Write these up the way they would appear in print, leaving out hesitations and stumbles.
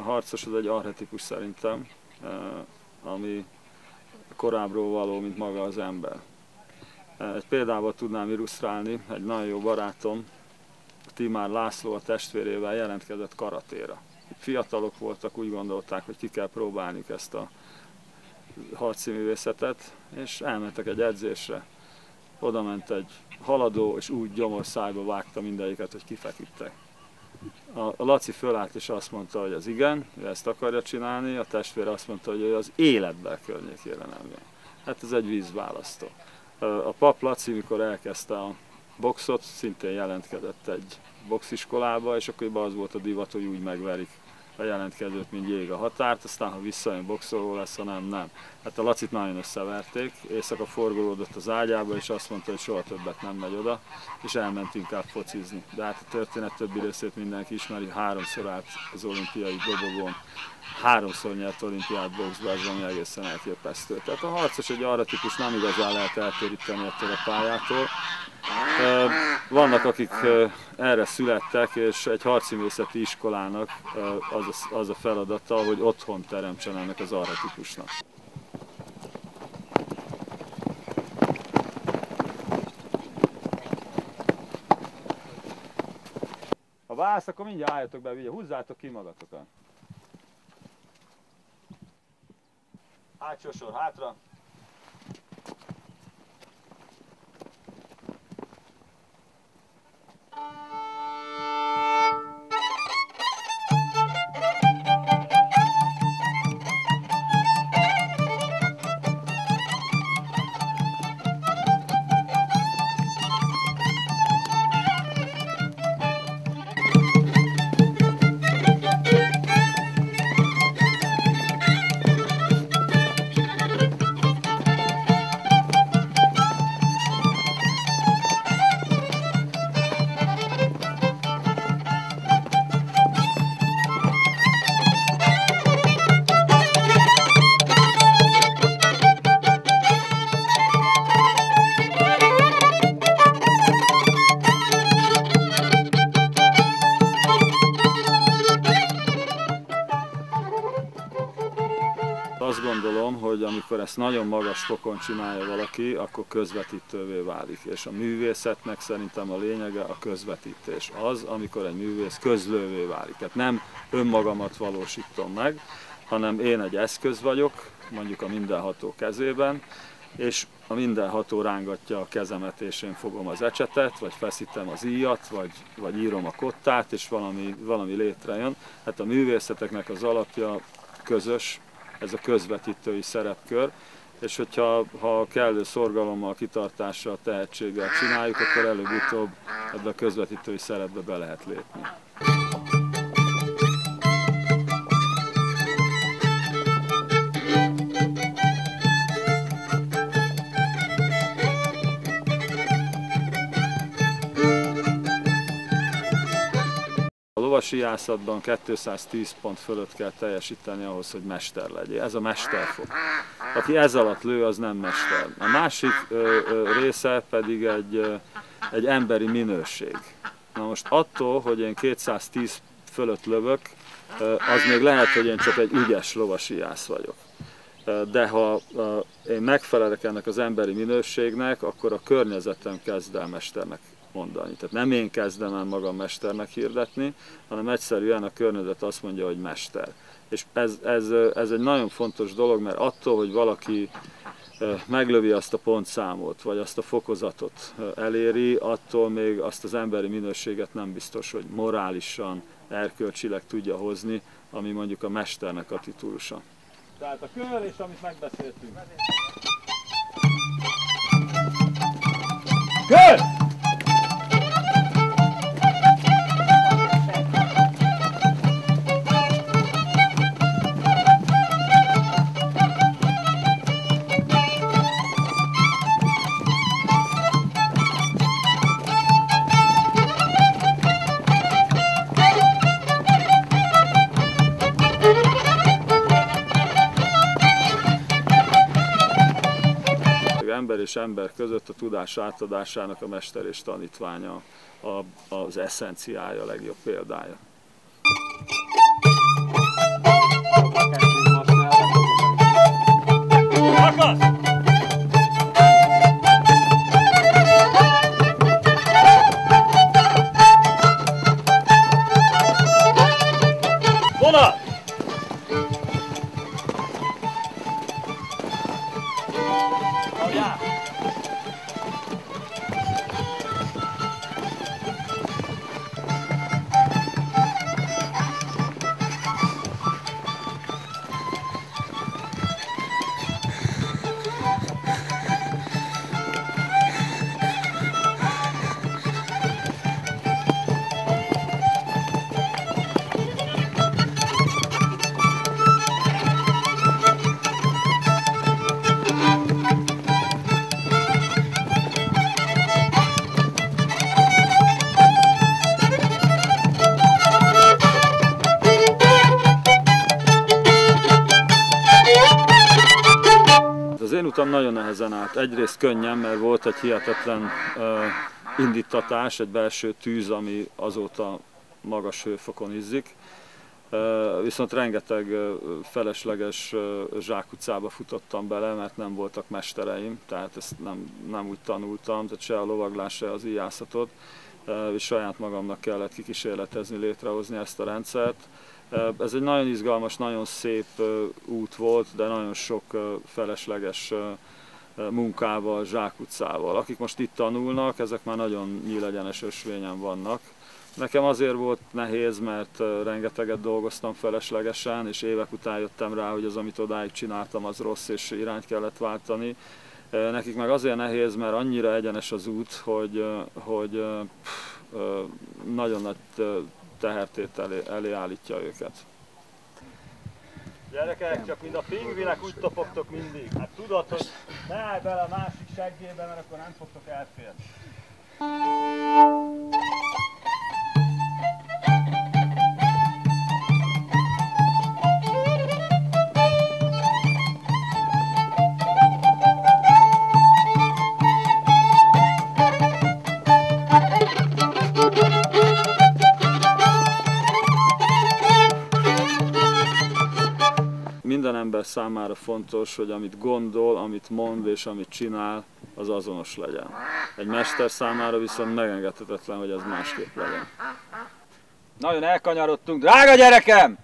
harcos az egy archetipus szerintem, ami korábbról való, mint maga az ember. Egy példával tudnám illusztrálni, egy nagyon jó barátom, Timár László a testvérével jelentkezett karatéra. Fiatalok voltak, úgy gondolták, hogy ki kell próbálniuk ezt a harci művészetet, és elmentek egy edzésre. Oda ment egy haladó, és úgy gyomorszájba vágta mindegyiket, hogy kifeküdtek. A Laci fölállt és azt mondta, hogy az igen, ő ezt akarja csinálni, a testvére azt mondta, hogy ő az életben környékére nem jön. Hát ez egy vízválasztó. A pap Laci, mikor elkezdte a boxot, szintén jelentkezett egy boxiskolába, és akkor az volt a divat, hogy úgy megverik a jelentkezőt, mint jég a határt, aztán ha visszajön boxoló lesz, ha nem. Hát a Lacit nagyon összeverték, éjszaka forgolódott az ágyába, és azt mondta, hogy soha többet nem megy oda, és elment inkább focizni. De hát a történet többi részét mindenki ismeri, 3-szor állt az olimpiai dobogón, 3-szor nyert olimpiát boxba, ez valami egészen elképesztő. Tehát a harcos egy archetipus, nem igazán lehet eltéríteni ettől a pályától. Vannak, akik erre születtek, és egy harcművészeti iskolának az a feladata, hogy otthon teremtsen ennek az archetipusnak. Ha válsz, akkor mindjárt álljatok be, ugye, húzzátok ki magatokat. Hátsó sor hátra. Azt gondolom, hogy amikor ezt nagyon magas fokon csinálja valaki, akkor közvetítővé válik. És a művészetnek szerintem a lényege a közvetítés. Az, amikor egy művész közlővé válik. Tehát nem önmagamat valósítom meg, hanem én egy eszköz vagyok, mondjuk a mindenható kezében, és a mindenható rángatja a kezemet, és én fogom az ecsetet, vagy feszítem az íjat, vagy írom a kottát, és valami létrejön. Hát a művészeteknek az alapja közös, ez a közvetítői szerepkör, és hogyha kellő szorgalommal, kitartással, tehetséggel csináljuk, akkor előbb-utóbb ebbe a közvetítői szerepbe be lehet lépni. A lovasíjászatban 210 pont fölött kell teljesíteni ahhoz, hogy mester legyél. Ez a mesterfok. Aki ez alatt lő, az nem mester. A másik része pedig egy emberi minőség. Na most attól, hogy én 210 fölött lövök, az még lehet, hogy én csak egy ügyes lovasíjász vagyok. De ha én megfelelek ennek az emberi minőségnek, akkor a környezetem kezd el mesternek mondani. Tehát nem én kezdem el magam mesternek hirdetni, hanem egyszerűen a környezet azt mondja, hogy mester. És ez egy nagyon fontos dolog, mert attól, hogy valaki meglövi azt a pontszámot, vagy azt a fokozatot eléri, attól még azt az emberi minőséget nem biztos, hogy morálisan, erkölcsileg tudja hozni, ami mondjuk a mesternek a titulusa. Tehát a kör és amit megbeszéltünk. Kör! Ember és ember között a tudás átadásának a mester és tanítványa az eszenciája, a legjobb példája. indultam, nagyon nehezen állt. Egyrészt könnyen, mert volt egy hihetetlen indítatás, egy belső tűz, ami azóta magas hőfokon izzik. Viszont rengeteg felesleges zsákutcába futottam bele, mert nem voltak mestereim, tehát ezt nem úgy tanultam, tehát se a lovaglás, se az íjászatot, és saját magamnak kellett kikísérletezni, létrehozni ezt a rendszert. Ez egy nagyon izgalmas, nagyon szép út volt, de nagyon sok felesleges munkával, zsákutcával. Akik most itt tanulnak, ezek már nagyon nyílegyenes ösvényen vannak. Nekem azért volt nehéz, mert rengeteget dolgoztam feleslegesen, és évek után jöttem rá, hogy az, amit odáig csináltam, az rossz, és irányt kellett váltani. Nekik meg azért nehéz, mert annyira egyenes az út, hogy nagyon nagy tehertét elé állítja őket. Gyerekek, csak mint a pingvinek úgy topogtok mindig. Hát tudod, hogy ne állj bele a másik seggébe, mert akkor nem fogtok elférni. Minden ember számára fontos, hogy amit gondol, amit mond és amit csinál, az azonos legyen. Egy mester számára viszont megengedhetetlen, hogy ez másképp legyen. Nagyon elkanyarodtunk, drága gyerekem!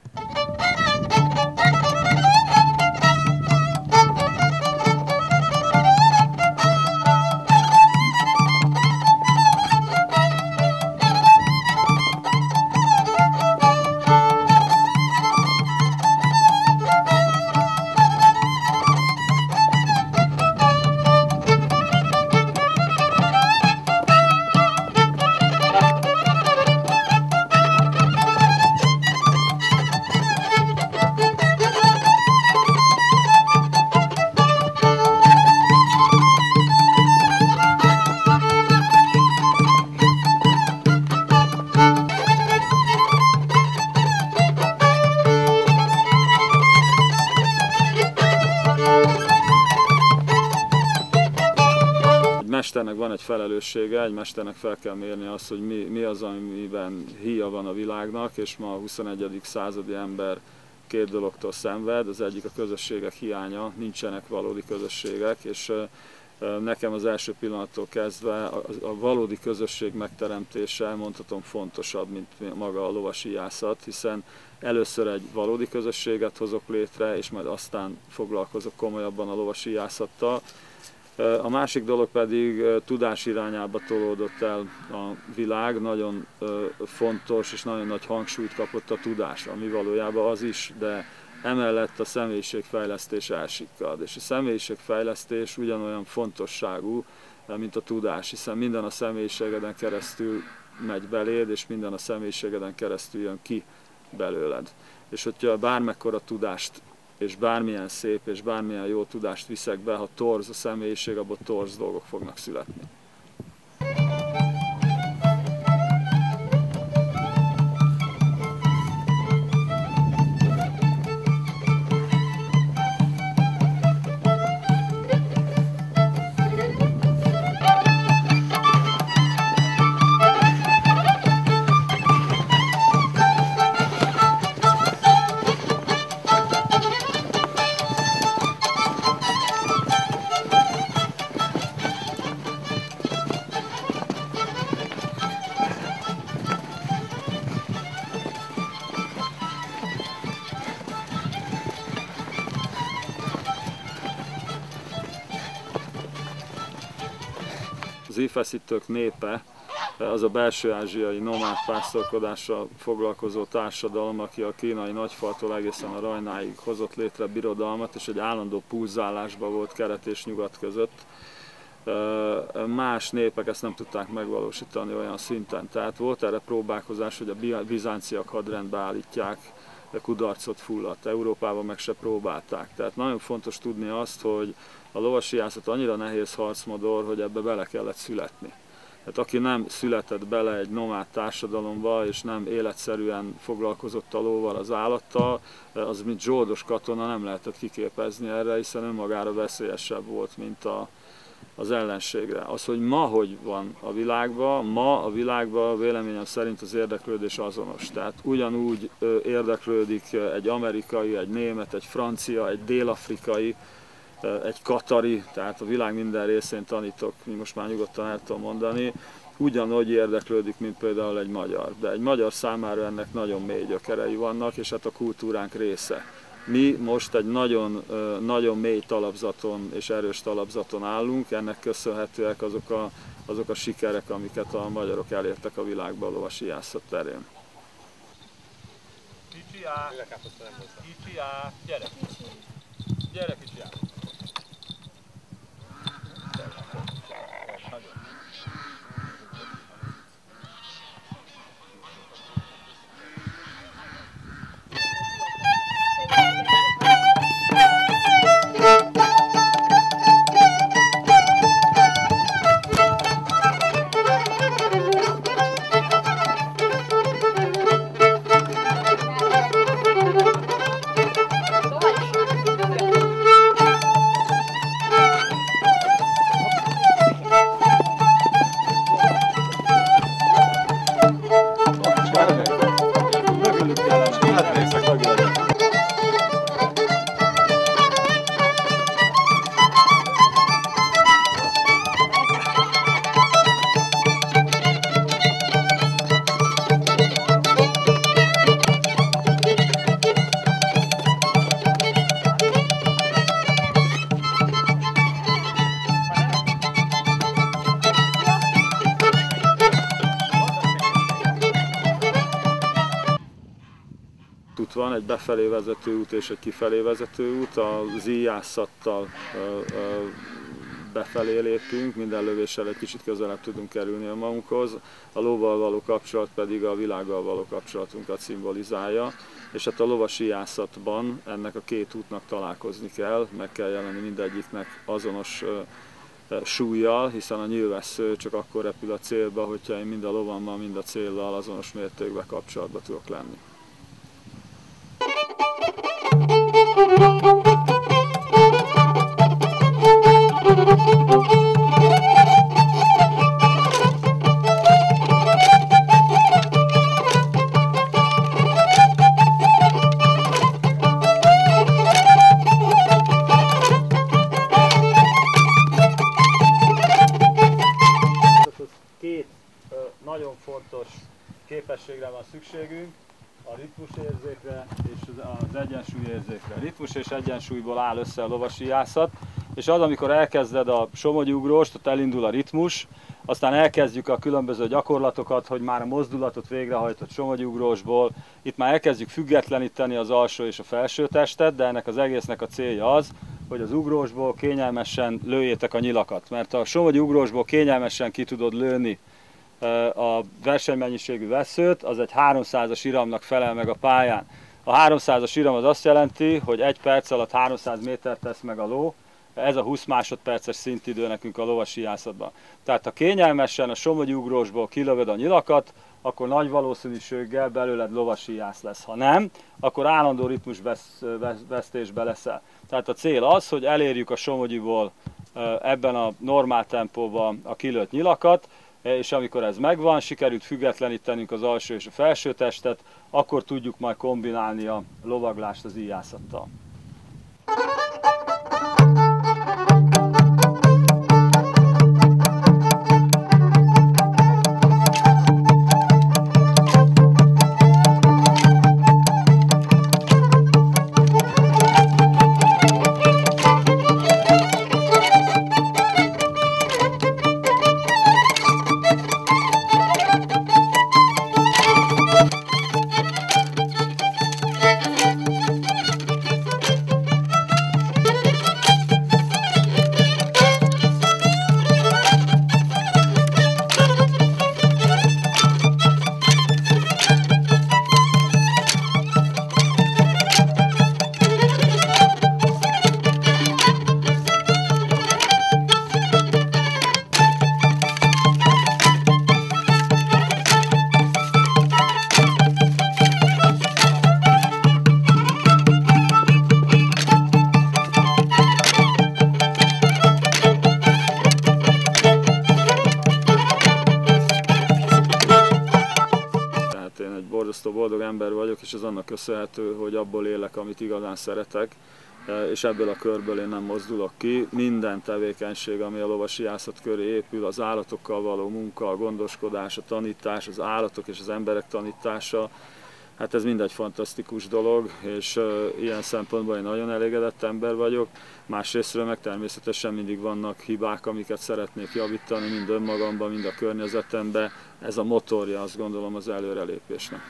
Egy mesternek van egy felelőssége, egy mesternek fel kell mérni azt, hogy mi az, amiben híja van a világnak, és ma a 21. századi ember két dologtól szenved. Az egyik a közösségek hiánya, nincsenek valódi közösségek, és nekem az első pillanattól kezdve a valódi közösség megteremtése, mondhatom, fontosabb, mint maga a lovasíjászat, hiszen először egy valódi közösséget hozok létre, és majd aztán foglalkozok komolyabban a lovasíjászattal. A másik dolog pedig tudás irányába tolódott el a világ, nagyon fontos és nagyon nagy hangsúlyt kapott a tudás, ami valójában az is, de emellett a személyiségfejlesztés elsikkad. És a személyiségfejlesztés ugyanolyan fontosságú, mint a tudás, hiszen minden a személyiségeden keresztül megy beléd, és minden a személyiségeden keresztül jön ki belőled. És hogyha bármekkora tudást és bármilyen szép és bármilyen jó tudást viszek be, ha torz a személyiség, abból torz dolgok fognak születni. Az íjfeszítők népe az a belső-ázsiai nomád pásztorkodással foglalkozó társadalom, aki a kínai nagyfaltól egészen a Rajnáig hozott létre birodalmat, és egy állandó pulzálásban volt kelet és nyugat között. Más népek ezt nem tudták megvalósítani olyan szinten. Tehát volt erre próbálkozás, hogy a bizánciak hadrendbe állítják, kudarcot fulladt. Európában meg se próbálták. Tehát nagyon fontos tudni azt, hogy a lovasíjászat annyira nehéz harcmodor, hogy ebbe bele kellett születni. Hát aki nem született bele egy nomád társadalomba, és nem életszerűen foglalkozott a lóval, az állattal, az mint zsoldos katona nem lehetett kiképezni erre, hiszen önmagára veszélyesebb volt, mint az ellenségre. Az, hogy ma hogy van a világban véleményem szerint az érdeklődés azonos. Tehát ugyanúgy érdeklődik egy amerikai, egy német, egy francia, egy dél-afrikai, egy katari, tehát a világ minden részén tanítok, most már nyugodtan el tudom mondani, ugyanúgy érdeklődik, mint például egy magyar. De egy magyar számára ennek nagyon mély gyökerei vannak, és hát a kultúránk része. Mi most egy nagyon, nagyon mély talapzaton és erős talapzaton állunk, ennek köszönhetőek azok a sikerek, amiket a magyarok elértek a világban a lovasíjászat terén. Kicsi á, gyere! Gyere kicsi á! Van egy befelé vezető út és egy kifelé vezető út, az íjászattal befelé lépünk, minden lövéssel egy kicsit közelebb tudunk kerülni a magunkhoz, a lóval való kapcsolat pedig a világgal való kapcsolatunkat szimbolizálja, és hát a lovasíjászatban ennek a két útnak találkozni kell, meg kell jelenni mindegyiknek azonos súlyjal, hiszen a nyilvessző csak akkor repül a célba, hogyha én mind a lovammal, mind a céllal azonos mértékben kapcsolatba tudok lenni. Két nagyon fontos képességre van szükségünk. A ritmusérzékre és az egyensúlyérzékre. A ritmus és egyensúlyból áll össze a lovasíjászat, és az, amikor elkezded a somogyiugróst, ott elindul a ritmus, aztán elkezdjük a különböző gyakorlatokat, hogy már a mozdulatot végrehajtott somogyiugrósból, itt már elkezdjük függetleníteni az alsó és a felső testet, de ennek az egésznek a célja az, hogy az ugrósból kényelmesen lőjétek a nyilakat, mert a somogyiugrósból kényelmesen ki tudod lőni a versenymennyiségű vesszőt, az egy 300-as iramnak felel meg a pályán. A 300-as iram az azt jelenti, hogy 1 perc alatt 300 métert tesz meg a ló, ez a 20 másodperces szintidő nekünk a lovasíjászatban. Tehát ha kényelmesen a somogyiugrósból kilövöd a nyilakat, akkor nagy valószínűséggel belőled lovasíjász lesz. Ha nem, akkor állandó ritmusvesztésbe leszel. Tehát a cél az, hogy elérjük a somogyiból ebben a normál tempóban a kilőtt nyilakat, és amikor ez megvan, sikerült függetlenítenünk az alsó és a felső testet, akkor tudjuk majd kombinálni a lovaglást az íjászattal. vagyok, és ez annak köszönhető, hogy abból élek, amit igazán szeretek, és ebből a körből én nem mozdulok ki. Minden tevékenység, ami a lovasiászat köré épül, az állatokkal való munka, a gondoskodás, a tanítás, az állatok és az emberek tanítása, hát ez mind egy fantasztikus dolog, és ilyen szempontból én nagyon elégedett ember vagyok. Másrésztről meg természetesen mindig vannak hibák, amiket szeretnék javítani, mind önmagamban, mind a környezetemben. Ez a motorja, azt gondolom, az előrelépésnek.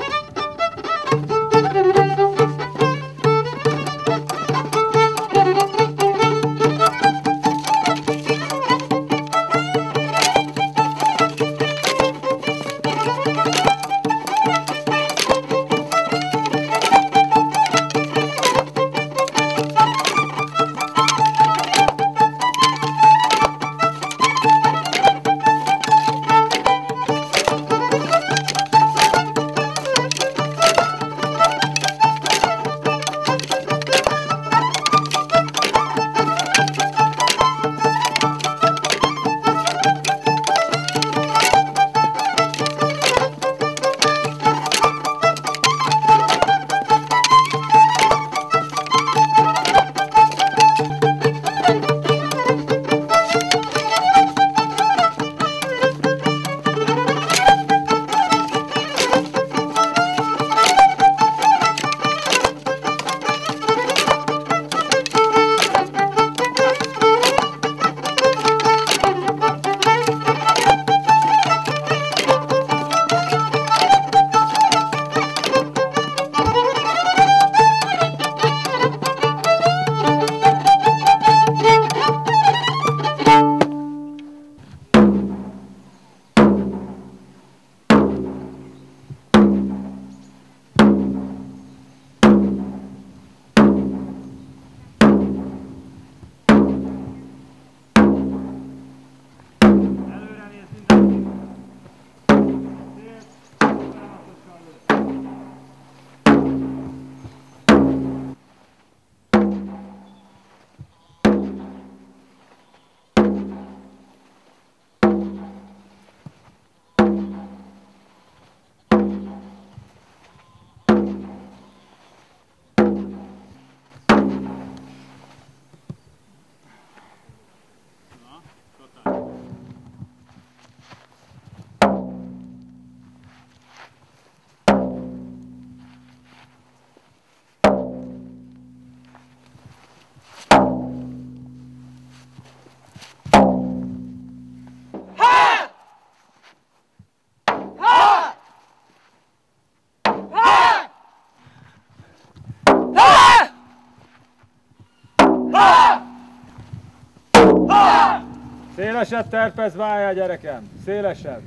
Szélesebb terpezváljál, gyerekem! Szélesebb!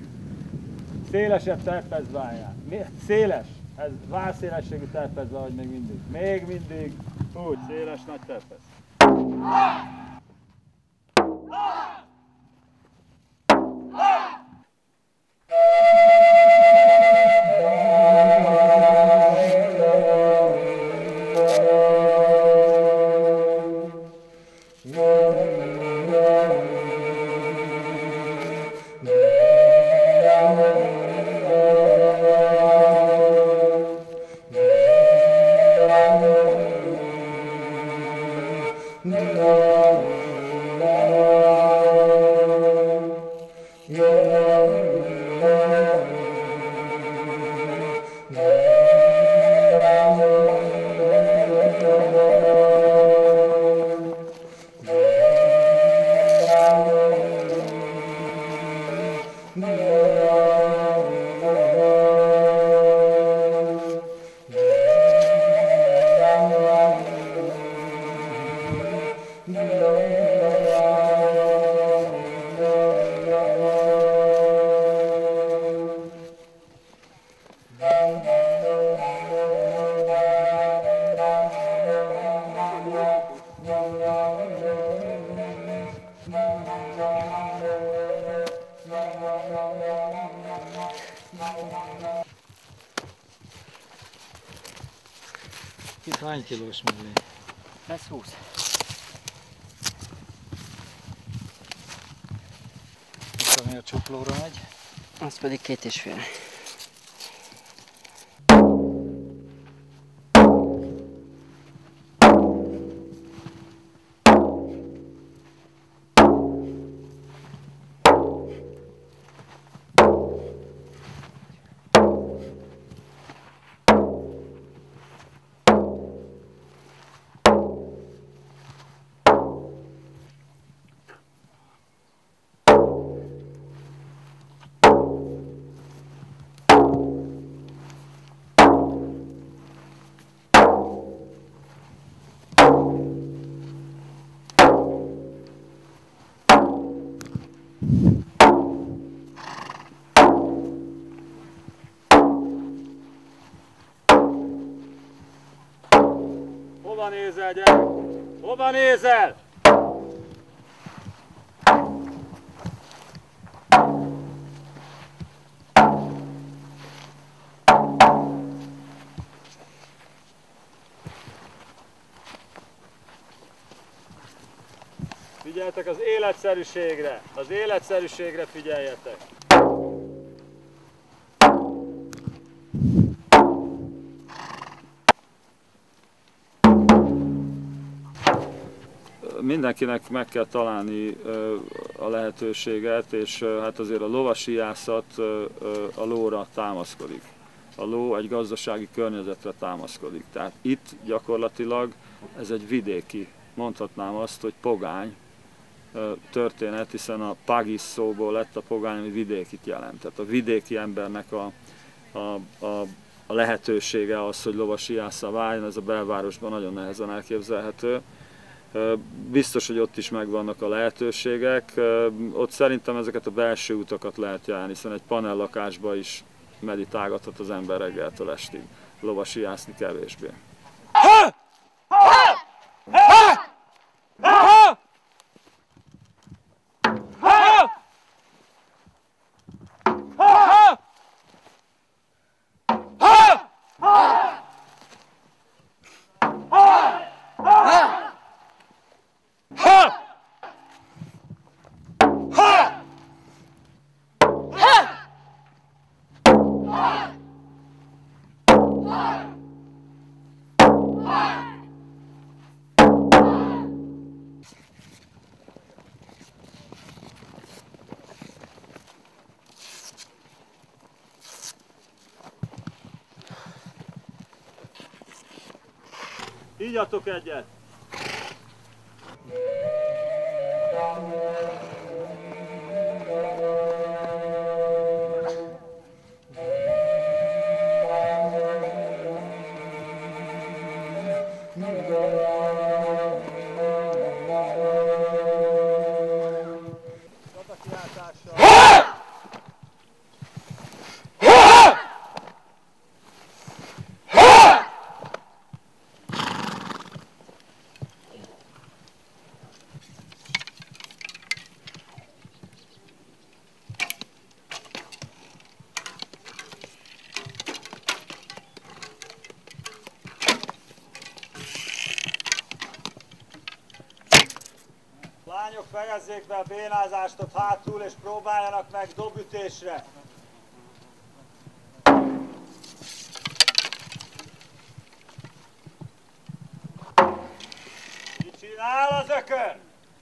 Szélesebb terpezváljál. Széles! Ez válszélességű terpezve vagy még mindig. Még mindig. Úgy, széles nagy terpez. Itt hány kilós mellé? Ez 20. És ami a csuklóra megy? Az pedig 2,5. Hova nézel, gyerek? Hova nézel? Figyeljetek az életszerűségre! Az életszerűségre figyeljetek! Mindenkinek meg kell találni a lehetőséget, és hát azért a lovasíjászat a lóra támaszkodik. A ló egy gazdasági környezetre támaszkodik. Tehát itt gyakorlatilag ez egy vidéki, mondhatnám azt, hogy pogány történet, hiszen a pagis szóból lett a pogány, ami vidékit jelent. Tehát a vidéki embernek a lehetősége az, hogy lovasíjásszá váljon, ez a belvárosban nagyon nehezen elképzelhető. Biztos, hogy ott is megvannak a lehetőségek. Ott szerintem ezeket a belső utakat lehet járni, hiszen egy panellakásba is meditálgathat az ember reggeltől estig. Lovasíjászni kevésbé. Ígyatok egyet! Lányok, fejezzék be a bénázástot hátul, és próbáljanak meg dobütésre. Mit csinál az ökör?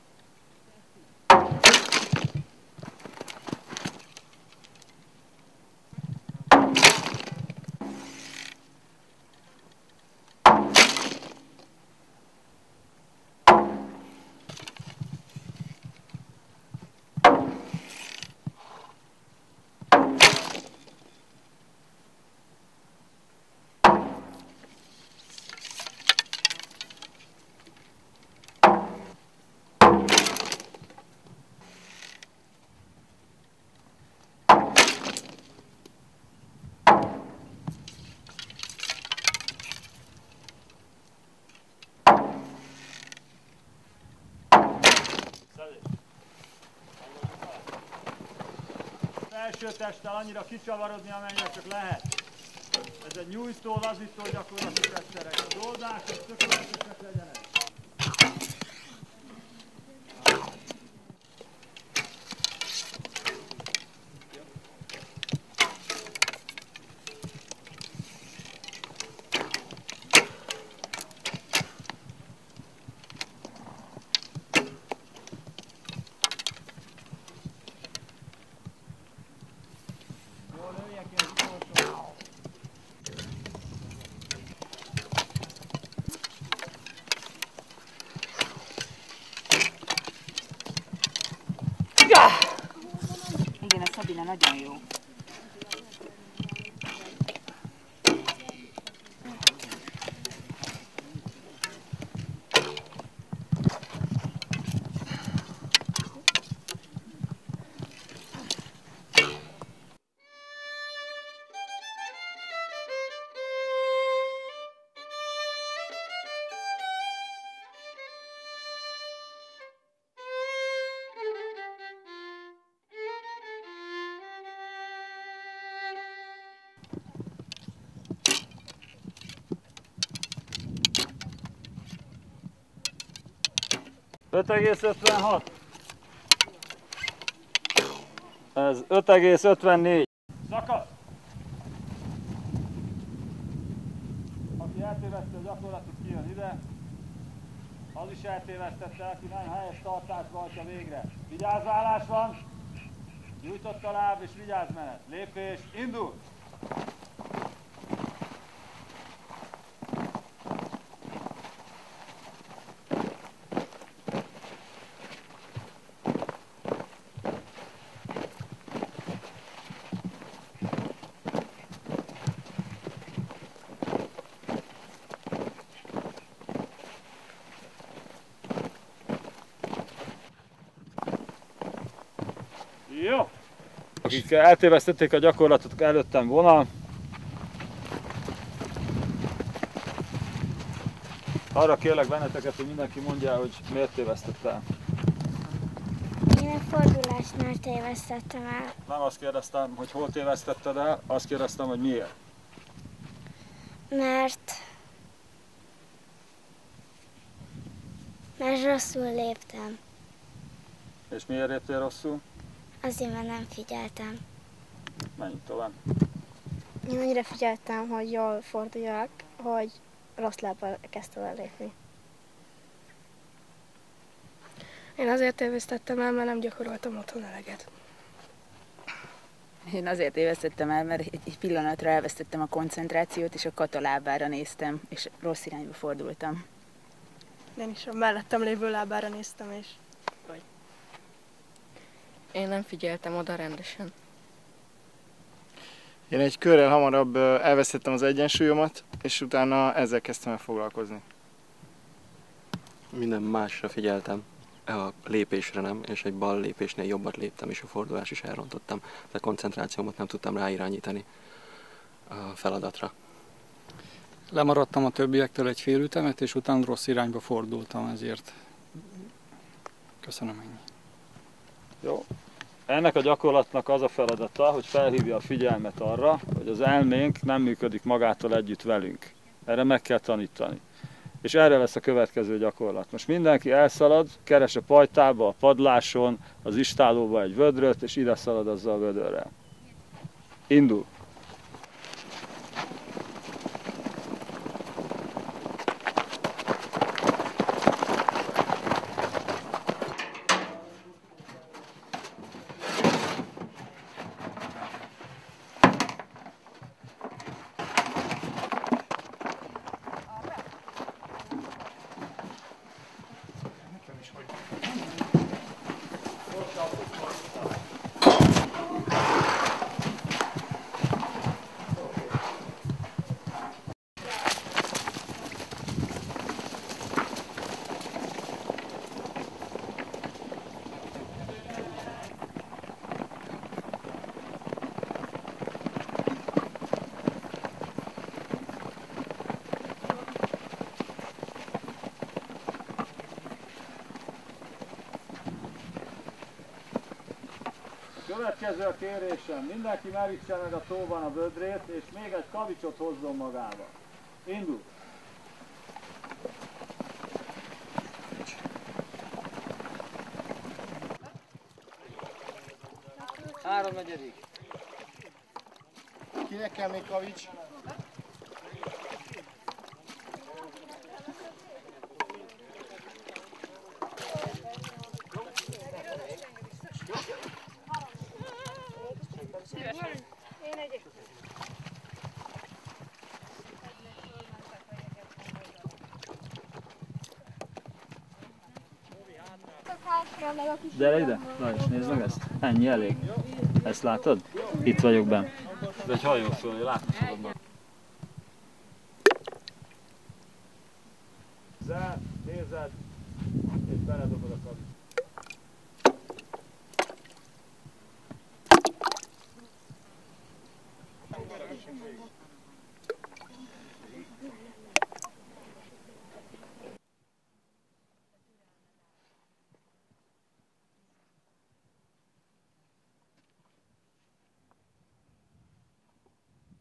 Első testtel annyira kicsavarodni, amennyire csak lehet. Ez egy nyújtó, lazító gyakorlati teszterek. Az oldások tökéletesek legyenek. Igen, a Szabina nagyon jó. 5,56. Ez 5,54. Szakasz! Aki eltévesztette a gyakorlatot, kijön ide. Az is eltévesztette, aki nem helyes tartásba hagyja végre. Vigyázzálás van, nyújtott a láb és vigyázz menet. Lépés, indul! Jó! Akik eltévesztették a gyakorlatot, előttem vonal. Arra kérlek benneteket, hogy mindenki mondja, hogy miért tévesztett el. Én a fordulásnál tévesztettem el. Nem azt kérdeztem, hogy hol tévesztetted el, azt kérdeztem, hogy miért. Mert rosszul léptem. És miért léptél rosszul? Azért, mert nem figyeltem. Menjünk tovább. Én annyira figyeltem, hogy jól forduljak, hogy rossz lábbal kezdtem el lépni. Én azért tévesztettem el, mert nem gyakoroltam otthon eleget. Én azért tévesztettem el, mert egy pillanatra elvesztettem a koncentrációt, és a kata lábára néztem, és rossz irányba fordultam. Én is a mellettem lévő lábára néztem, és Én nem figyeltem oda rendesen. Én egy körrel hamarabb elvesztettem az egyensúlyomat, és utána ezzel kezdtem el foglalkozni. Minden másra figyeltem, a lépésre nem, és egy bal lépésnél jobbat léptem, és a fordulás is elrontottam. De a koncentrációmat nem tudtam ráirányítani a feladatra. Lemaradtam a többiektől egy fél ütemet, és utána rossz irányba fordultam, ezért köszönöm ennyi. Jó. Ennek a gyakorlatnak az a feladata, hogy felhívja a figyelmet arra, hogy az elménk nem működik magától együtt velünk. Erre meg kell tanítani. És erre lesz a következő gyakorlat. Most mindenki elszalad, keres a pajtába, a padláson, az istálóba egy vödröt, és ide szalad azzal a vödörrel. Indul! Következő a kérésem, mindenki merítse meg a tóban a vödrét, és még egy kavicsot hozzon magával. Indul! 3/4. Kinek kell még kavics? Gyere ide! Na és nézd meg ezt! Ennyi elég. Ezt látod? Itt vagyok benn. De egy hajó föl, látni fogod meg. Zár, nézed, és beledobod a kavics.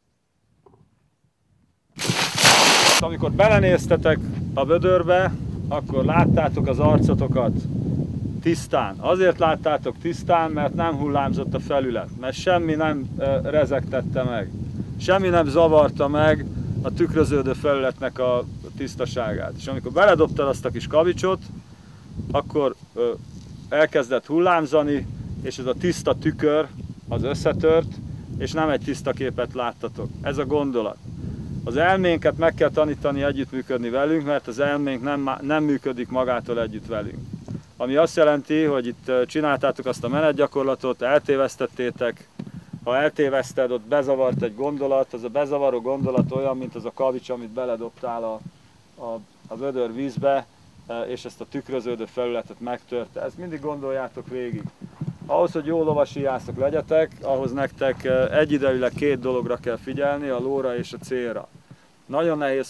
Amikor belenéztetek a vödörbe, akkor láttátok az arcotokat tisztán. Azért láttátok tisztán, mert nem hullámzott a felület, mert semmi nem rezegtette meg. Semmi nem zavarta meg a tükröződő felületnek a tisztaságát. És amikor beledobtad azt a kis kavicsot, akkor elkezdett hullámzani, és ez a tiszta tükör az összetört, és nem egy tiszta képet láttatok. Ez a gondolat. Az elménket meg kell tanítani együttműködni velünk, mert az elménk nem működik magától együtt velünk. Ami azt jelenti, hogy itt csináltátok azt a menetgyakorlatot, eltévesztettétek, ha eltéveszted, ott bezavart egy gondolat, az a bezavaró gondolat olyan, mint az a kavics, amit beledobtál a vödör vízbe, és ezt a tükröződő felületet megtörte. Ezt mindig gondoljátok végig. Ahhoz, hogy jó lovasíjászok legyetek, ahhoz nektek egyidejűleg két dologra kell figyelni, a lóra és a célra. Nagyon nehéz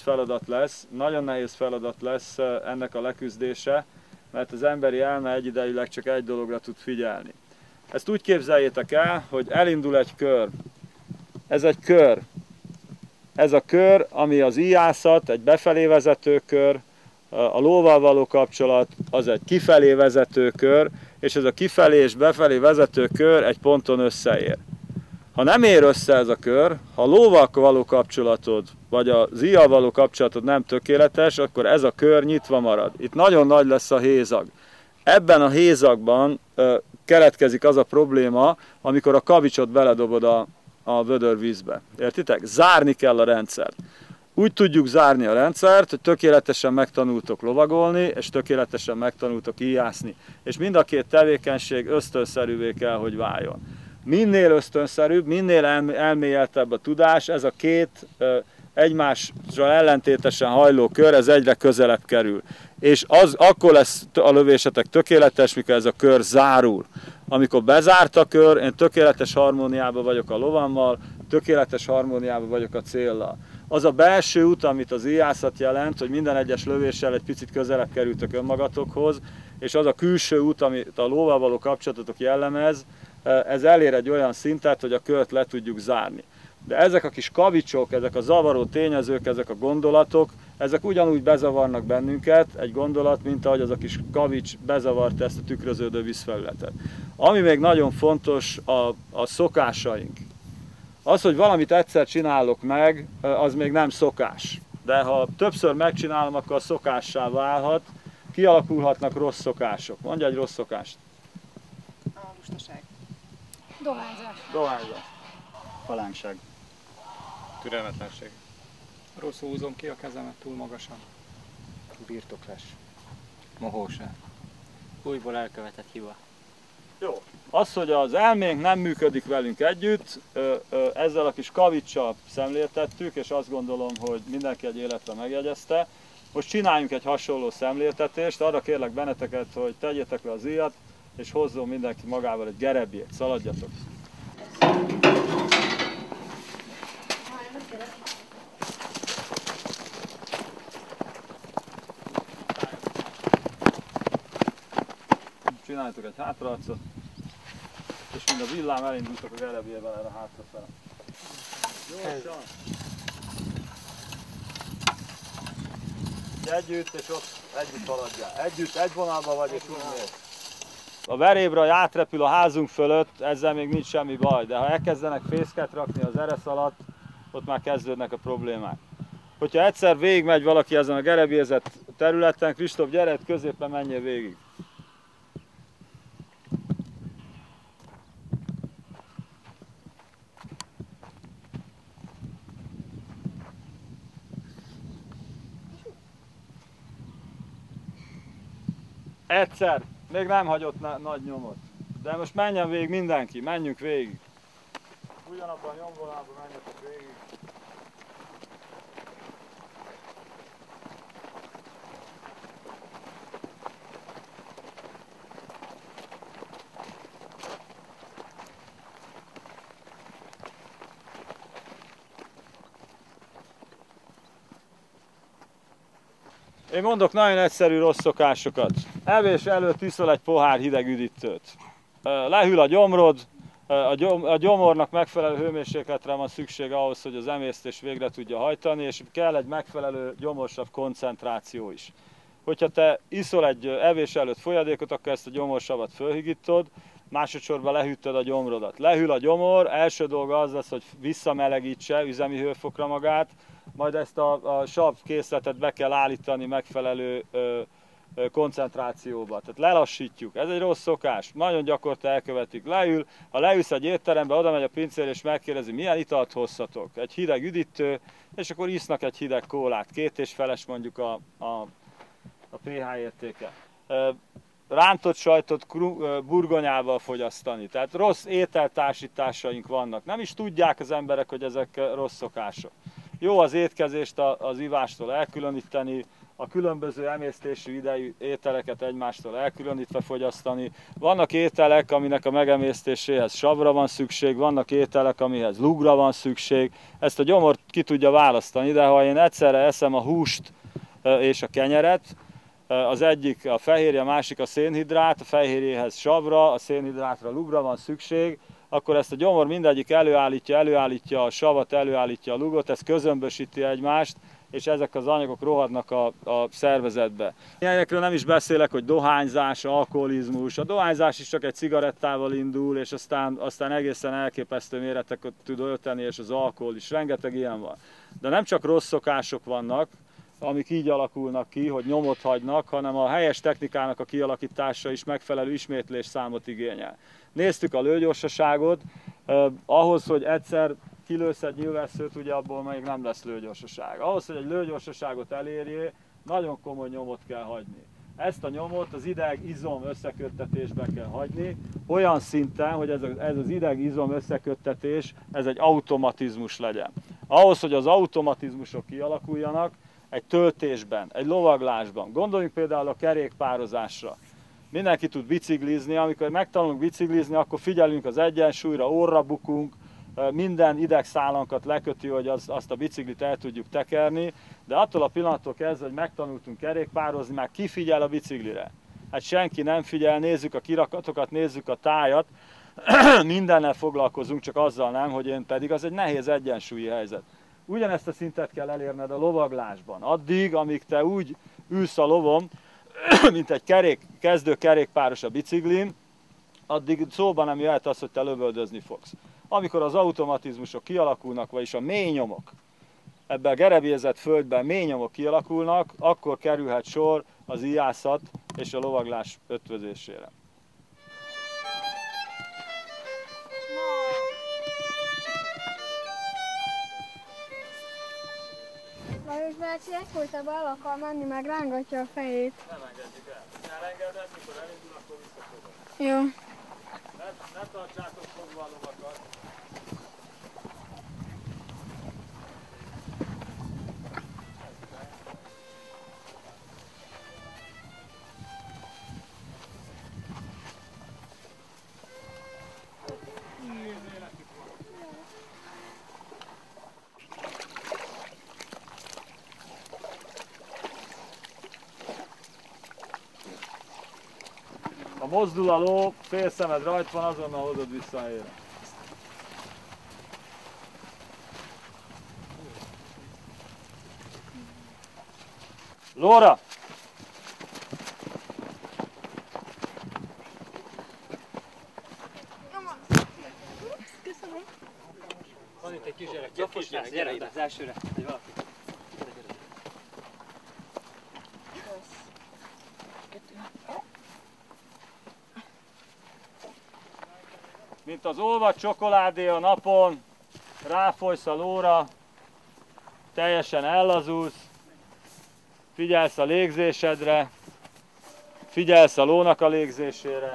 feladat lesz ennek a leküzdése, mert az emberi elme egyidejűleg csak egy dologra tud figyelni. Ezt úgy képzeljétek el, hogy elindul egy kör. Ez egy kör. Ez a kör, ami az íjászat, egy befelé vezető kör, a lóval való kapcsolat, az egy kifelé vezető kör, és ez a kifelé és befelé vezető kör egy ponton összeér. Ha nem ér össze ez a kör, ha a lóval való kapcsolatod, vagy az íjjal való kapcsolatod nem tökéletes, akkor ez a kör nyitva marad. Itt nagyon nagy lesz a hézag. Ebben a hézagban keletkezik az a probléma, amikor a kavicsot beledobod a vödörvízbe. Értitek? Zárni kell a rendszert. Úgy tudjuk zárni a rendszert, hogy tökéletesen megtanultok lovagolni, és tökéletesen megtanultok íjászni. És mind a két tevékenység ösztönszerűvé kell, hogy váljon. Minél ösztönszerűbb, minél elmélyeltebb a tudás, ez a két egymással ellentétesen hajló kör, ez egyre közelebb kerül. És akkor lesz a lövésetek tökéletes, mikor ez a kör zárul. Amikor bezárt a kör, én tökéletes harmóniában vagyok a lovammal, tökéletes harmóniában vagyok a céllal. Az a belső út, amit az íjászat jelent, hogy minden egyes lövéssel egy picit közelebb kerültök önmagatokhoz, és az a külső út, amit a lóval való kapcsolatotok jellemez, ez elér egy olyan szintet, hogy a kört le tudjuk zárni. De ezek a kis kavicsok, ezek a zavaró tényezők, ezek a gondolatok, ezek ugyanúgy bezavarnak bennünket, egy gondolat, mint ahogy az a kis kavics bezavarta ezt a tükröződő vízfelületet. Ami még nagyon fontos, a szokásaink. Az, hogy valamit egyszer csinálok meg, az még nem szokás. De ha többször megcsinálom, akkor szokássá válhat, kialakulhatnak rossz szokások. Mondj egy rossz szokást. A lustaság. Dohányzás. Falánkság. Türelmetlenség. Rosszul húzom ki a kezemet túl magasan. Birtoklás. Mohóság. Újból elkövetett hiba. Jó. Az, hogy az elménk nem működik velünk együtt, ezzel a kis kavicsal szemléltettük, és azt gondolom, hogy mindenki egy életre megjegyezte. Most csináljunk egy hasonló szemléltetést, arra kérlek benneteket, hogy tegyétek le az íjat, és hozzon mindenki magával egy gerebjét, szaladjatok! Csináljátok egy hátraarcot, és mind a villám elindultak a gerebjével erre hátrafele. Gyorsan! Együtt, és ott együtt haladjál. Együtt, egy vonalban vagy, és úgy mész. A verébraj átrepül a házunk fölött, ezzel még nincs semmi baj, de ha elkezdenek fészket rakni az eresz alatt, ott már kezdődnek a problémák. Hogyha egyszer végigmegy valaki ezen a gerebjézett területen, Kristóf, gyere, középen menjél végig. Egyszer, még nem hagyott nagy nyomot. De most menjen végig mindenki, menjünk végig. Ugyanabban a nyomvonalban menjetek végig. Én mondok nagyon egyszerű rossz szokásokat. Evés előtt iszol egy pohár hideg üdítőt. Lehűl a gyomrod, a gyomornak megfelelő hőmérsékletre van szükség ahhoz, hogy az emésztés végre tudja hajtani, és kell egy megfelelő gyomorsav koncentráció is. hogyha te iszol egy evés előtt folyadékot, akkor ezt a gyomorsavat fölhigítod, másodszorban lehűtöd a gyomrodat. Lehűl a gyomor, első dolga az lesz, hogy visszamelegítse üzemi hőfokra magát, majd ezt a sav készletet be kell állítani megfelelő koncentrációba. Tehát lelassítjuk. Ez egy rossz szokás. Nagyon gyakorta elkövetik. Leül, ha leülsz egy étterembe, oda megy a pincér és megkérdezi, milyen italt hozhatok. Egy hideg üdítő, és akkor isznak egy hideg kólát. 2,5-es mondjuk a pH értéke. Rántott sajtot burgonyával fogyasztani. Tehát rossz ételtársításaink vannak. Nem is tudják az emberek, hogy ezek rossz szokások. Jó az étkezést az ivástól elkülöníteni, a különböző emésztési idejű ételeket egymástól elkülönítve fogyasztani. Vannak ételek, aminek a megemésztéséhez savra van szükség, vannak ételek, amihez lugra van szükség. Ezt a gyomor ki tudja választani, de ha én egyszerre eszem a húst és a kenyeret, az egyik a fehérje, a másik a szénhidrát, a fehérjéhez savra, a szénhidrátra lugra van szükség, akkor ezt a gyomor mindegyik előállítja a savat, előállítja a lugot, ez közömbösíti egymást, és ezek az anyagok rohadnak a szervezetbe. Ilyenekről nem is beszélek, hogy dohányzás, alkoholizmus. A dohányzás is csak egy cigarettával indul, és aztán egészen elképesztő méreteket tud ölteni, és az alkohol is. Rengeteg ilyen van. De nem csak rossz szokások vannak, amik így alakulnak ki, hogy nyomot hagynak, hanem a helyes technikának a kialakítása is megfelelő ismétlésszámot igényel. Néztük a lőgyorsaságot, ahhoz, hogy egyszer kilősz egy nyilvesszőt, ugye abból még nem lesz lőgyorsaság. Ahhoz, hogy egy lőgyorsaságot elérjél, nagyon komoly nyomot kell hagyni. Ezt a nyomot az ideg-izom összeköttetésbe kell hagyni, olyan szinten, hogy ez az ideg-izom összeköttetés, ez egy automatizmus legyen. Ahhoz, hogy az automatizmusok kialakuljanak, egy töltésben, egy lovaglásban. Gondoljunk például a kerékpározásra. Mindenki tud biciklizni, amikor megtanulunk biciklizni, akkor figyelünk az egyensúlyra, orra bukunk, minden idegszálankat leköti, hogy azt a biciklit el tudjuk tekerni, de attól a pillanattól kezdve, hogy megtanultunk kerékpározni, már ki figyel a biciklire? Hát senki nem figyel, nézzük a kirakatokat, nézzük a tájat, mindennel foglalkozunk, csak azzal nem, hogy én pedig az egy nehéz egyensúlyi helyzet. Ugyanezt a szintet kell elérned a lovaglásban. Addig, amíg te úgy ülsz a lovon, mint egy kezdő kerékpáros a biciklin, addig szóban nem jöhet az, hogy te lövöldözni fogsz. Amikor az automatizmusok kialakulnak, vagyis a mély nyomok, ebben a gerebjézett földben mély nyomok kialakulnak, akkor kerülhet sor az ijászat és a lovaglás ötvözésére. Lajos bácsi egyfolytában el akar menni, meg rángatja a fejét. Nem engedjük el. Elengeded, mikor elindul, akkor visszafogod. Jó. Ne tartsátok fogva a lovakat. Ha mozdul a ló, fél szemed rajt van, azonnal hozod vissza a helyre. Lóra! Köszönöm. Van itt egy kisgyerek, gyere ide, az elsőre. Egy valaki. Mint az olvadt csokoládé a napon, ráfolysz a lóra, teljesen ellazulsz, figyelsz a légzésedre, figyelsz a lónak a légzésére.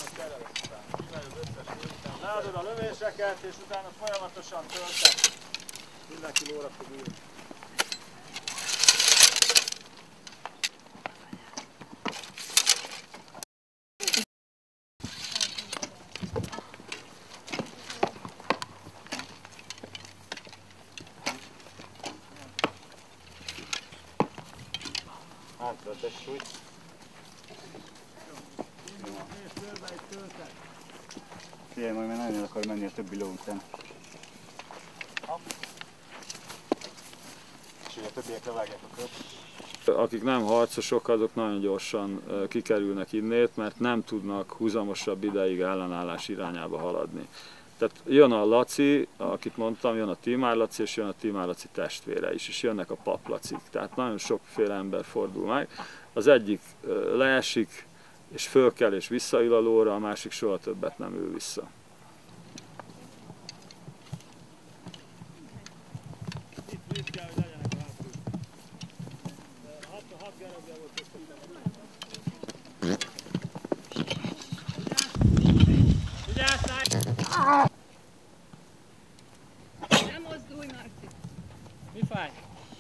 szerelek utána. Kimegy az összes fél után. Leadod a lövéseket, és utána folyamatosan töltek. Mindenki lóra fog ülni. Hátra tesúj. Figyelj, majd nagyon el akar menni a többi ló után. És ugye a többiekre vágják a kört. Akik nem harcosok, azok nagyon gyorsan kikerülnek innét, mert nem tudnak húzamosabb ideig ellenállás irányába haladni. Tehát jön a Laci, akit mondtam, jön a Tímár Laci, és jön a Tímár Laci testvére is, és jönnek a Paplacik. Tehát nagyon sokféle ember fordul meg. Az egyik leesik, és fölkel és visszaül a lóra, a másik soha többet nem ül vissza. Nem mozdulj, Marci! Mi fáj?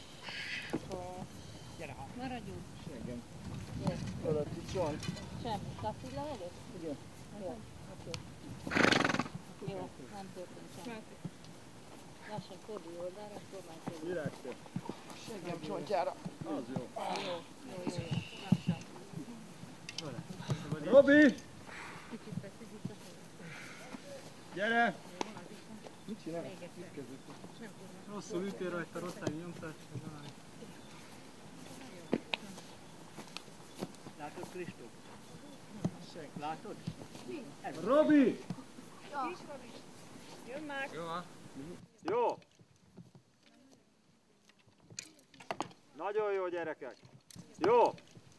Gyere, ha. Maradjunk. Segem. Fölött itt van. Semmi. Kapcsolj le előtt? Igen. Jó. Oké. Jó, nem történt semmi. Lassan fordulj oldalra, és próbálj fordulni. Direktbe. Segem csontjára. Az jó. Jó. Lassan. Robi! Gyere! Mit csinál? Rosszul ütél rajta, rosszági nyomtás. Látod, Kristóf? Látod? Robi! Jön már. Jó! Nagyon jó, gyerekek! Jó!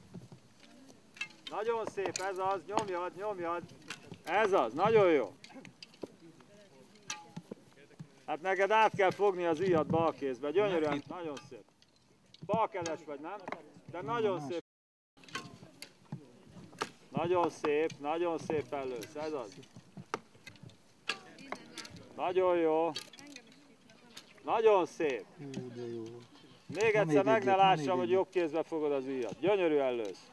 Nagyon szép, ez az, nyomjad, nyomjad! Ez az, nagyon jó! Hát neked át kell fogni az íjat bal kézbe, gyönyörűen, nagyon szép. Balkezes vagy, nem? De nagyon szép. Nagyon szép elősz, ez az. Nagyon jó. Nagyon szép. Még egyszer meg ne lássam, hogy jobb kézbe fogod az íjat. Gyönyörű elősz.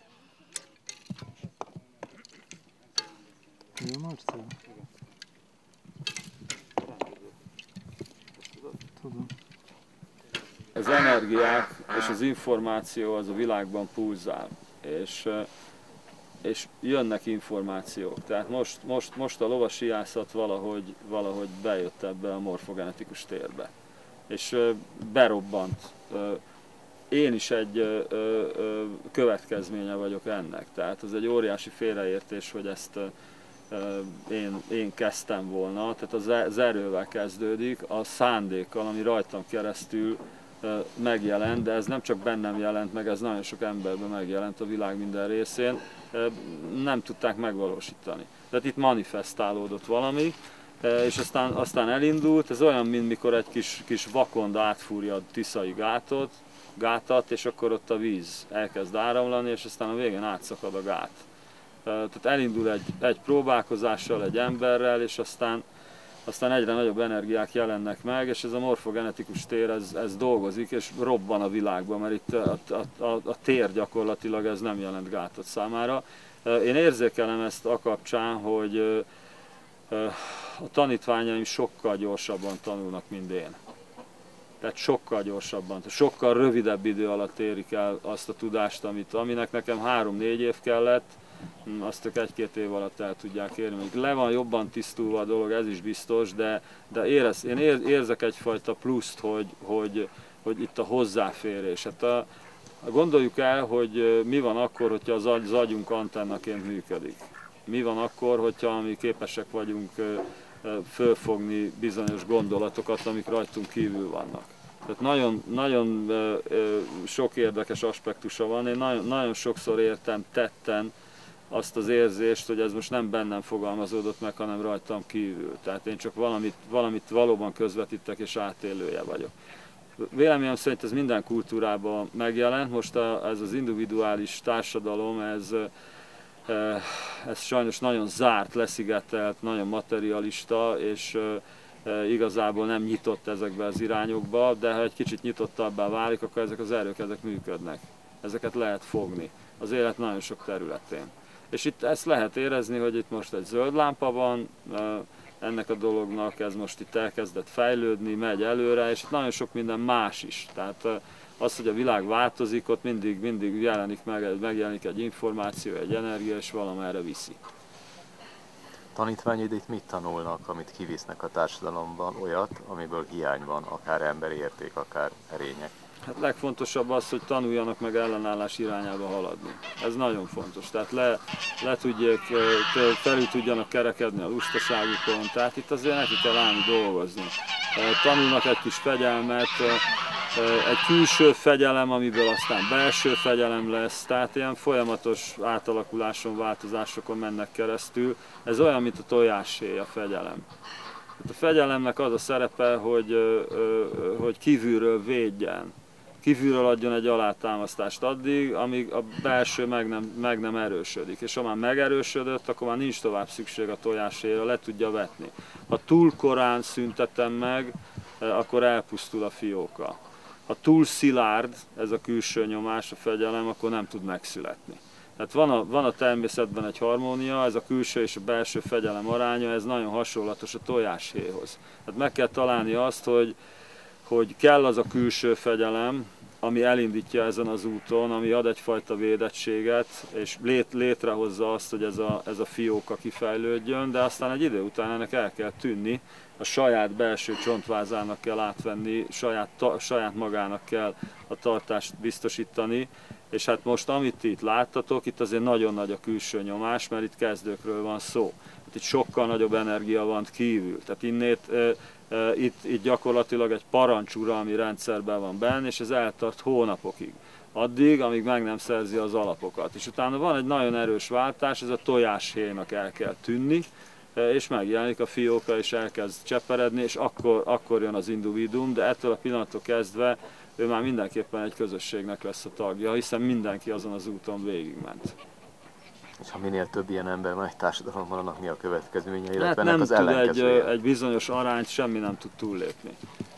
Jó, Marci? Tudom. Az energiák és az információ az a világban pulzál, és jönnek információk. Tehát most a lovasiászat valahogy bejött ebbe a morfogenetikus térbe, és berobbant. Én is egy következménye vagyok ennek, tehát ez egy óriási félreértés, hogy ezt én kezdtem volna, tehát az erővel kezdődik, a szándékkal, ami rajtam keresztül megjelent, de ez nem csak bennem jelent meg, ez nagyon sok emberben megjelent a világ minden részén, nem tudták megvalósítani. Tehát itt manifestálódott valami, és aztán elindult, ez olyan, mint mikor egy kis vakond átfúrja a tiszai gátat, és akkor ott a víz elkezd áramlani, és aztán a végén átszakad a gát. Tehát elindul egy próbálkozással, egy emberrel, és aztán egyre nagyobb energiák jelennek meg, és ez a morfogenetikus tér, ez dolgozik, és robban a világban, mert itt a tér gyakorlatilag ez nem jelent gátat számára. Én érzékelem ezt a kapcsán, hogy a tanítványaim sokkal gyorsabban tanulnak, mint én. Tehát sokkal gyorsabban, sokkal rövidebb idő alatt érik el azt a tudást, aminek nekem 3-4 év kellett, azt ők 1-2 év alatt el tudják érni. Még le van jobban tisztulva a dolog, ez is biztos, de én érzek egyfajta pluszt, hogy itt a hozzáférés. Hát gondoljuk el, hogy mi van akkor, hogyha az agyunk antennaként működik. Mi van akkor, hogyha mi képesek vagyunk fölfogni bizonyos gondolatokat, amik rajtunk kívül vannak. Tehát nagyon sok érdekes aspektusa van. Én nagyon sokszor értem tetten azt az érzést, hogy ez most nem bennem fogalmazódott meg, hanem rajtam kívül. Tehát én csak valamit valóban közvetítek és átélője vagyok. Véleményem szerint ez minden kultúrában megjelent. Most ez az individuális társadalom, ez ez sajnos nagyon zárt, leszigetelt, nagyon materialista, és igazából nem nyitott ezekbe az irányokba, de ha egy kicsit nyitottabbá válik, akkor ezek az erők működnek. Ezeket lehet fogni az élet nagyon sok területén. És itt ezt lehet érezni, hogy itt most egy zöld lámpa van, ennek a dolognak ez most itt elkezdett fejlődni, megy előre, és itt nagyon sok minden más is. Tehát az, hogy a világ változik, ott mindig megjelenik egy információ, egy energia, és valamerre viszi. Tanítványaid itt mit tanulnak, amit kivisznek a társadalomban, olyat, amiből hiány van, akár emberi érték, akár erények? Hát legfontosabb az, hogy tanuljanak meg ellenállás irányába haladni. Ez nagyon fontos. Tehát felül tudjanak kerekedni a lustaságukon. Tehát itt azért neki kell állni dolgozni. Tanulnak egy kis fegyelmet, egy külső fegyelem, amiből aztán belső fegyelem lesz. Tehát ilyen folyamatos átalakuláson, változásokon mennek keresztül. Ez olyan, mint a tojáshéj, a fegyelem. A fegyelemnek az a szerepe, hogy kívülről védjen. Kívülről adjon egy alátámasztást addig, amíg a belső meg nem erősödik. És ha már megerősödött, akkor már nincs tovább szükség a tojáshéjra, le tudja vetni. Ha túl korán szüntetem meg, akkor elpusztul a fióka. Ha túl szilárd ez a külső nyomás, a fegyelem, akkor nem tud megszületni. Tehát van a természetben egy harmónia, ez a külső és a belső fegyelem aránya, ez nagyon hasonlatos a tojáshéjhoz. Tehát meg kell találni azt, hogy kell az a külső fegyelem, ami elindítja ezen az úton, ami ad egyfajta védettséget, és létrehozza azt, hogy ez a fióka kifejlődjön, de aztán egy idő után ennek el kell tűnni, a saját belső csontvázának kell átvenni, saját magának kell a tartást biztosítani, és hát most amit itt láttatok, itt azért nagyon nagy a külső nyomás, mert itt kezdőkről van szó. Itt sokkal nagyobb energia van kívül, tehát itt gyakorlatilag egy parancsuralmi rendszerben van benne, és ez eltart hónapokig. Addig, amíg meg nem szerzi az alapokat. És utána van egy nagyon erős váltás, ez a tojáshéjnak el kell tűnni, és megjelenik a fióka, és elkezd cseperedni, és akkor jön az individuum, de ettől a pillanattól kezdve ő már mindenképpen egy közösségnek lesz a tagja, hiszen mindenki azon az úton végigment. És ha minél több ilyen ember van egy társadalomban, annak mi a következménye, illetve hát ennek az ellenkezője? Egy bizonyos arányt semmi nem tud túllépni.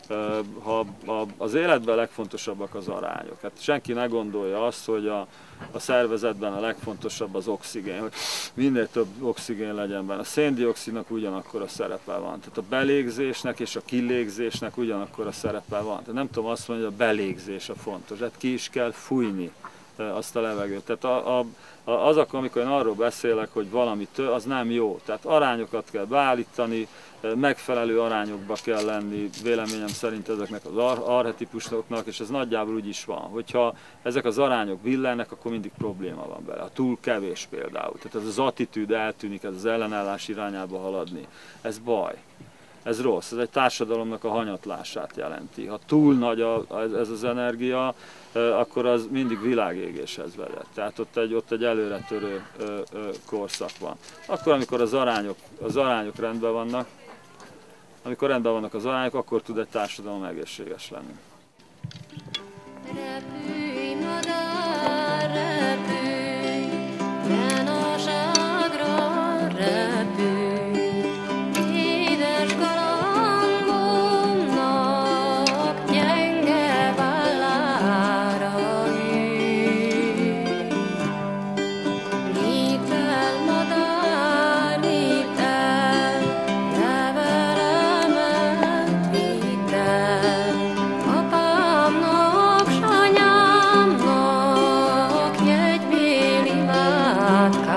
Az életben a legfontosabbak az arányok. Hát senki ne gondolja azt, hogy a szervezetben a legfontosabb az oxigén, hogy minél több oxigén legyen benne. A széndioxidnak ugyanakkor a szerepe van. Tehát a belégzésnek és a kilégzésnek ugyanakkor a szerepe van. Tehát nem tudom azt mondani, hogy a belégzés a fontos. Hát ki is kell fújni azt a levegőt. Tehát amikor én arról beszélek, hogy valami az nem jó. Tehát arányokat kell beállítani, megfelelő arányokba kell lenni, véleményem szerint ezeknek az archetipusoknak, és ez nagyjából úgy is van. Hogyha ezek az arányok billennek, akkor mindig probléma van vele. Túl kevés például. Tehát ez az attitűd eltűnik, ez az ellenállás irányába haladni. Ez baj. Ez rossz, ez egy társadalomnak a hanyatlását jelenti. Ha túl nagy ez az energia, akkor az mindig világégéshez vezet. Tehát ott egy előretörő korszak van. Akkor, amikor az arányok rendben vannak, amikor rendben vannak az arányok, akkor tud egy társadalom egészséges lenni. Repülj, madár, repülj, Jánoságra repülj, édes galambomnak gyenge vállára ülj. Lépd el, madár, lépd el, levelemet vidd el, apámnak, s anyámnak jegybél imádkát.